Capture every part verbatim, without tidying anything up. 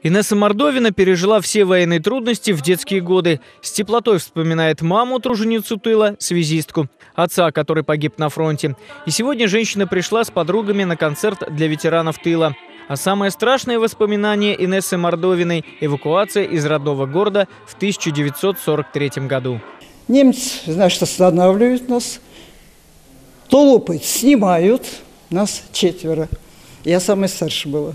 Инесса Мордовина пережила все военные трудности в детские годы. С теплотой вспоминает маму, труженицу тыла, связистку, отца, который погиб на фронте. И сегодня женщина пришла с подругами на концерт для ветеранов тыла. А самое страшное воспоминание Инессы Мордовиной – эвакуация из родного города в тысяча девятьсот сорок третьем году. Немцы, значит, останавливают нас, то лопают, снимают, нас четверо. Я самая старшая была.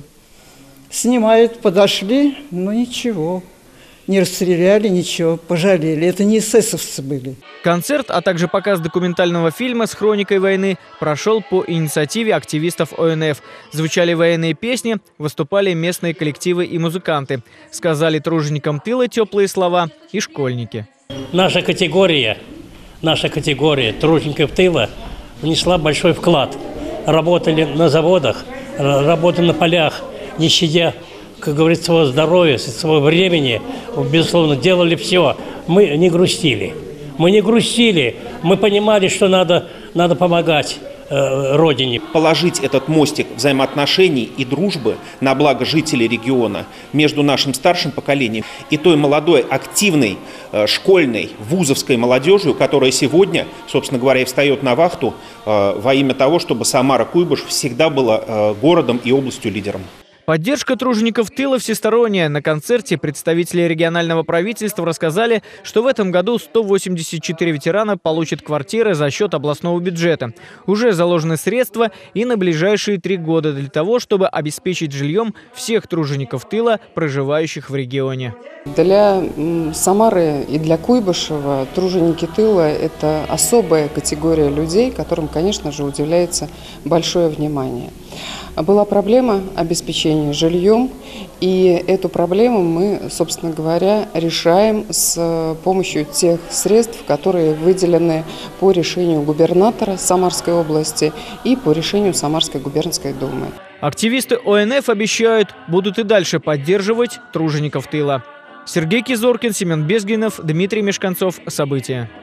Снимают, подошли, но ничего, не расстреляли, ничего, пожалели. Это не эсэсовцы были. Концерт, а также показ документального фильма с хроникой войны прошел по инициативе активистов О Н Ф. Звучали военные песни, выступали местные коллективы и музыканты. Сказали труженикам тыла теплые слова и школьники. Наша категория, наша категория тружеников тыла внесла большой вклад. Работали на заводах, работали на полях, не щадя, как говорится, своего здоровья, своего времени, безусловно, делали все. Мы не грустили. Мы не грустили. Мы понимали, что надо, надо помогать э, Родине. Положить этот мостик взаимоотношений и дружбы на благо жителей региона между нашим старшим поколением и той молодой, активной, э, школьной, вузовской молодежью, которая сегодня, собственно говоря, и встает на вахту э, во имя того, чтобы Самара-Куйбышев всегда была э, городом и областью-лидером. Поддержка тружеников тыла всесторонняя. На концерте представители регионального правительства рассказали, что в этом году сто восемьдесят четыре ветерана получат квартиры за счет областного бюджета. Уже заложены средства и на ближайшие три года для того, чтобы обеспечить жильем всех тружеников тыла, проживающих в регионе. Для Самары и для Куйбышева труженики тыла – это особая категория людей, которым, конечно же, уделяется большое внимание. Была проблема обеспечения жильем, и эту проблему мы, собственно говоря, решаем с помощью тех средств, которые выделены по решению губернатора Самарской области и по решению Самарской губернской думы. Активисты О Н Ф обещают, будут и дальше поддерживать тружеников тыла. Сергей Кизоркин, Семен Безгинов, Дмитрий Мешканцов. События.